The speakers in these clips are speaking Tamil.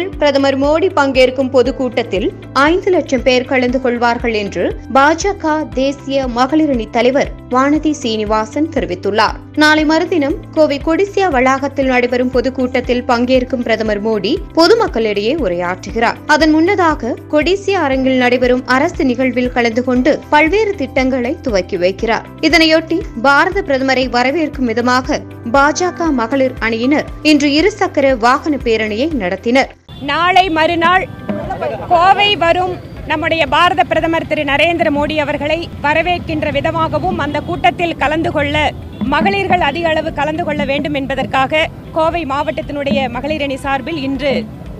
சென்னையில் பிரதமர் மோடி பங்கேற்கும் பொதுக்கூட்டத்தில் 5 லட்சம் பேர் கலந்து கொள்வார்கள் என்று பாஜக தேசிய மகளிரணி தலைவர் வானதி சீனிவாசன் தெரிவித்துள்ளார். நாளை மறுதினம் கோவை கொடிசியா வளாகத்தில் நடைபெறும் பொதுக்கூட்டத்தில் பங்கேற்கும் பிரதமர் மோடி பொதுமக்களிடையே உரையாற்றுகிறார். அதன் முன்னதாக கொடிசியா அரங்கில் நடைபெறும் அரசு நிகழ்வில் கலந்து கொண்டு பல்வேறு திட்டங்களை துவக்கி வைக்கிறார். இதனையொட்டி பாரத பிரதமரை வரவேற்கும் விதமாக பாஜக மகளிர் அணியினர் இன்று இருசக்கர வாகன பேரணியை நடத்தினர். நாளை மறுநாள் கோவை வரும் நம்முடைய பாரத பிரதமர் திரு நரேந்திரமோடி அவர்களை வரவேற்கின்ற விதமாகவும் அந்த கூட்டத்தில் கலந்து கொள்ள மகளிர்கள் அதிக அளவு கலந்து கொள்ள வேண்டும் என்பதற்காக கோவை மாவட்டத்தினுடைய மகளிரணி சார்பில் இன்று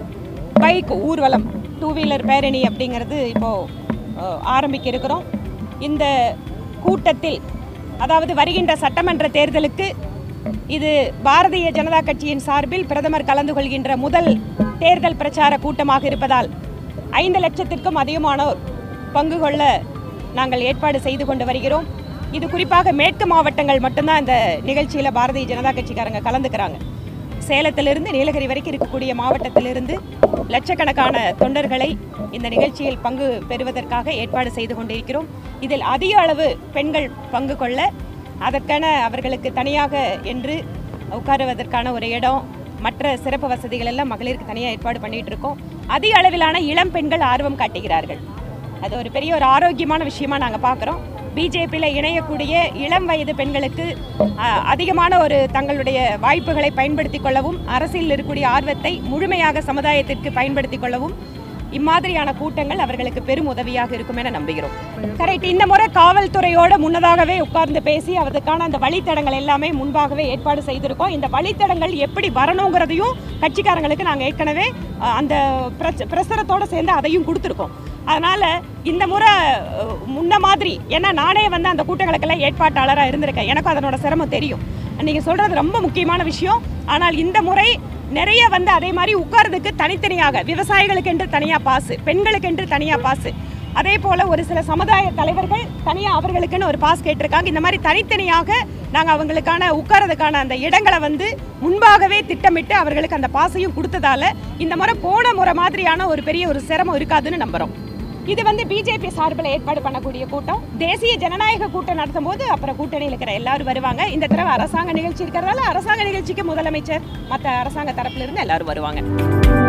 பைக் ஊர்வலம் 2 வீலர் பேரணி அப்படிங்கிறது இப்போ ஆரம்பிக்க இருக்கிறோம். இந்த கூட்டத்தில் அதாவது வருகின்ற சட்டமன்ற தேர்தலுக்கு இது பாரதிய ஜனதா கட்சியின் சார்பில் பிரதமர் கலந்து கொள்கின்ற முதல் தேர்தல் பிரச்சார கூட்டமாக இருப்பதால் 5 லட்சத்திற்கும் அதிகமானோர் பங்கு கொள்ள நாங்கள் ஏற்பாடு செய்து கொண்டு வருகிறோம். இது குறிப்பாக மேற்கு மாவட்டங்கள் மட்டும்தான் இந்த நிகழ்ச்சியில் பாரதிய ஜனதா கட்சிக்காரங்க கலந்துக்கிறாங்க. சேலத்திலிருந்து நீலகிரி வரைக்கும் இருக்கக்கூடிய மாவட்டத்திலிருந்து லட்சக்கணக்கான தொண்டர்களை இந்த நிகழ்ச்சியில் பங்கு பெறுவதற்காக ஏற்பாடு செய்து கொண்டிருக்கிறோம். இதில் அதிக அளவு பெண்கள் பங்கு கொள்ள அதற்கான அவர்களுக்கு தனியாக என்று உட்காருவதற்கான ஒரு இடம், மற்ற சிறப்பு வசதிகள் எல்லாம் மகளிருக்கு தனியாக ஏற்பாடு பண்ணிட்டு இருக்கோம். அதிக அளவிலான இளம் பெண்கள் ஆர்வம் காட்டுகிறார்கள். அது ஒரு பெரிய ஒரு ஆரோக்கியமான விஷயமா நாங்கள் பார்க்குறோம். பிஜேபியில் இணையக்கூடிய இளம் வயது பெண்களுக்கு அதிகமான ஒரு தங்களுடைய வாய்ப்புகளை பயன்படுத்தி கொள்ளவும், அரசியலில் இருக்கக்கூடிய ஆர்வத்தை முழுமையாக சமுதாயத்திற்கு பயன்படுத்தி கொள்ளவும் இம்மாதிரியான கூட்டங்கள் அவர்களுக்கு பெரும் உதவியாக இருக்கும் என நம்புகிறோம். கரெக்ட். இந்த முறை காவல்துறையோடு முன்னதாகவே உட்கார்ந்து பேசி அதற்கான அந்த வழித்தடங்கள் எல்லாமே முன்பாகவே ஏற்பாடு செய்திருக்கோம். இந்த வழித்தடங்கள் எப்படி வரணுங்கிறதையும் கட்சிக்காரங்களுக்கு நாங்கள் ஏற்கனவே அந்த பிரசுரத்தோடு சேர்ந்து அதையும் கொடுத்துருக்கோம். அதனால் இந்த முறை முன்ன மாதிரி, ஏன்னா நானே வந்து அந்த கூட்டங்களுக்கெல்லாம் ஏற்பாட்டாளராக இருந்திருக்கேன், எனக்கும் அதனோட சிரமம் தெரியும். நீங்கள் சொல்கிறது ரொம்ப முக்கியமான விஷயம். ஆனால் இந்த முறை நிறைய வந்து அதே மாதிரி உட்கார்றதுக்கு தனித்தனியாக விவசாயிகளுக்கு என்று தனியாக பாசு, பெண்களுக்கு என்று தனியாக பாசு, அதே போல் ஒரு சில சமுதாய தலைவர்கள் தனியாக அவர்களுக்குன்னு ஒரு பாஸ் கேட்டிருக்காங்க. இந்த மாதிரி தனித்தனியாக நாங்கள் அவங்களுக்கான உட்கார்றதுக்கான அந்த இடங்களை வந்து முன்பாகவே திட்டமிட்டு அவர்களுக்கு அந்த பாசையும் கொடுத்ததால இந்த முறை போன முறை மாதிரியான ஒரு பெரிய ஒரு சிரமம் இருக்காதுன்னு நம்புகிறோம். இது வந்து பிஜேபி சார்பில் ஏற்பாடு பண்ணக்கூடிய கூட்டம். தேசிய ஜனநாயக கூட்டம் நடத்தும் போது அப்புறம் கூட்டணியில் இருக்கிற எல்லாரும் வருவாங்க. இந்த தடவை அரசாங்க நிகழ்ச்சி இருக்கிறதால அரசாங்க நிகழ்ச்சிக்கு முதலமைச்சர் மற்ற அரசாங்க தரப்பிலிருந்து எல்லாரும் வருவாங்க.